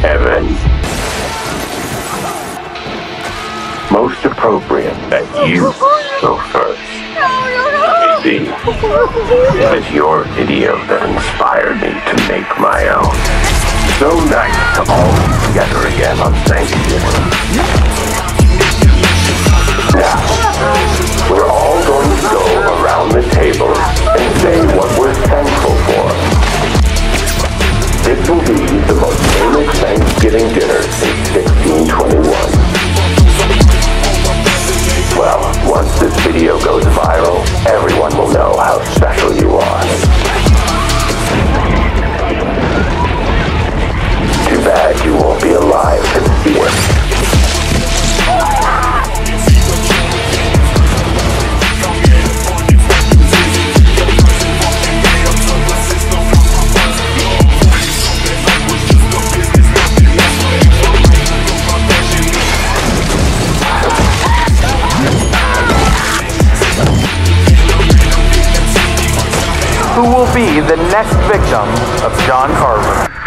Evan. Most appropriate that you go first. See, it was your video that inspired me to make my own. So nice to all be together again on Thanksgiving. Now, we're all going to go around the table and say what we're thankful for. This will be the most famous Thanksgiving dinner since 1621. Well, once this video goes viral, everyone will know how special you are. Too bad you won't be alive to see it. Who will be the next victim of John Carver?